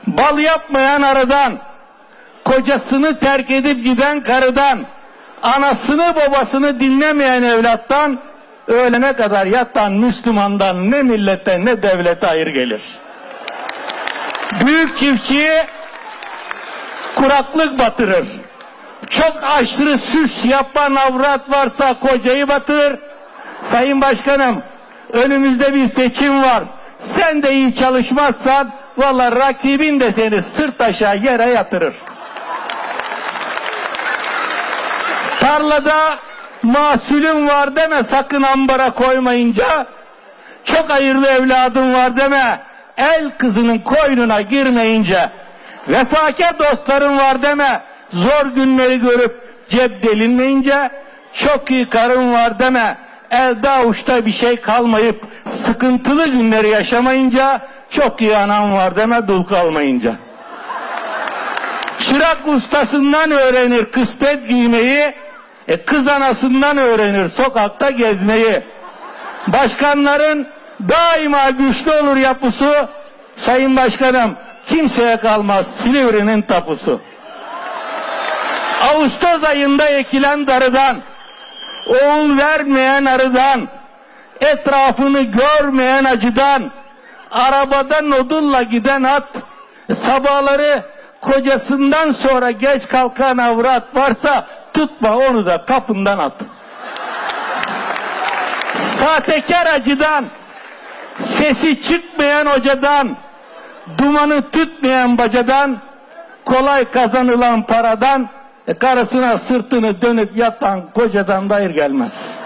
bal yapmayan arıdan, kocasını terk edip giden karıdan, anasını babasını dinlemeyen evlattan, öğlene kadar yatan Müslümandan ne millete ne devlete hayır gelir. Büyük çiftçiyi kuraklık batırır. Çok aşırı süs yapan avrat varsa kocayı batırır. Sayın Başkanım, önümüzde bir seçim var. Sen de iyi çalışmazsan vallahi rakibin de seni sırt aşağı yere yatırır. Tarlada mahsulün var deme sakın ambara koymayınca. Çok hayırlı evladım var deme el kızının koynuna girmeyince. Vefakar dostların var deme zor günleri görüp cep delinmeyince. Çok iyi karın var deme elde avuçta bir şey kalmayıp sıkıntılı günleri yaşamayınca. Çok iyi anam var deme dul kalmayınca. Çırak ustasından öğrenir kıstet giymeyi, kız anasından öğrenir sokakta gezmeyi. Başkanların daima güçlü olur yapısı. Sayın Başkanım, kimseye kalmaz Silivri'nin tapusu. Ağustos ayında ekilen darıdan, oğul vermeyen arıdan, etrafını görmeyen acıdan, arabadan odunla giden at, sabahları kocasından sonra geç kalkan avrat varsa tutma onu da kapından at. Sahtekar acıdan, sesi çıkmayan hocadan, dumanı tütmeyen bacadan, kolay kazanılan paradan, karısına sırtını dönüp yatan kocadan da hayır gelmez.